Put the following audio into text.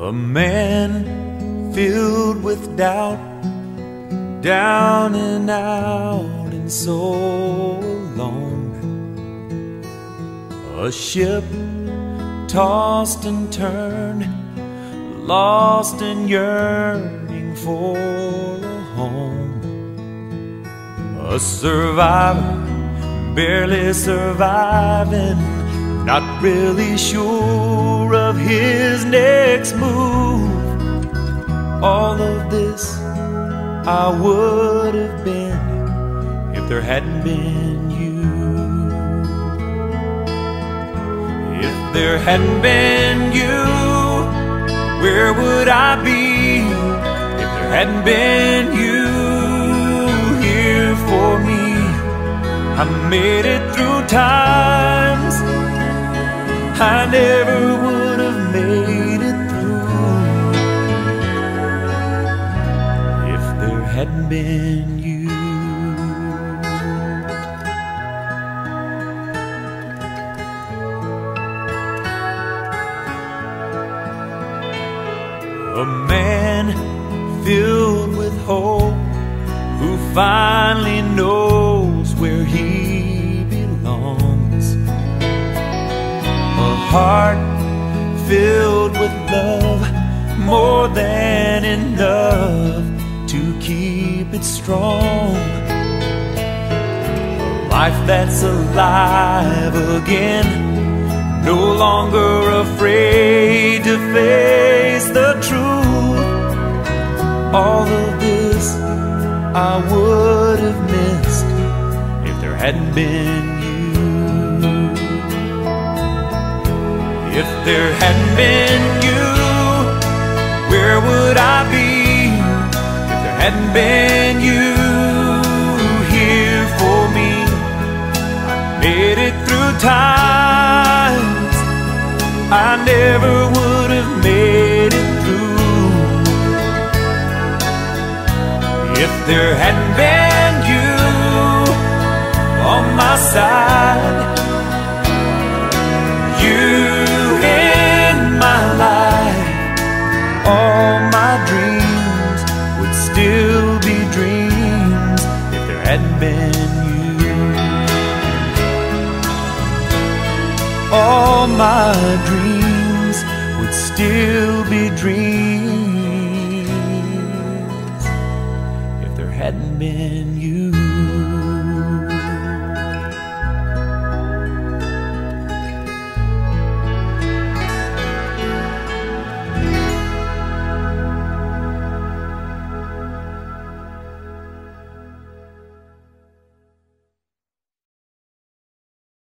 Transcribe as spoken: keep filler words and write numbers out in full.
A man filled with doubt, down and out and so alone. A ship tossed and turned, lost and yearning for a home. A survivor, barely surviving, not really sure of his next move. All of this I would have been if there hadn't been you. If there hadn't been you, where would I be? If there hadn't been you here for me, I made it through times I never would have made it through if there hadn't been you. A man filled with hope, who finally knows where he belongs. A heart filled with love, more than enough to keep it strong. A life that's alive again, no longer afraid to face the truth. All of this I would have missed if there hadn't been you. If there hadn't been you, where would I be? If there hadn't been you here for me, I made it through times I never would have made it through if there hadn't been you on my side. You in my life, all my dreams would still be dreams if there hadn't been you. All my dreams would still be dreams if there hadn't been you.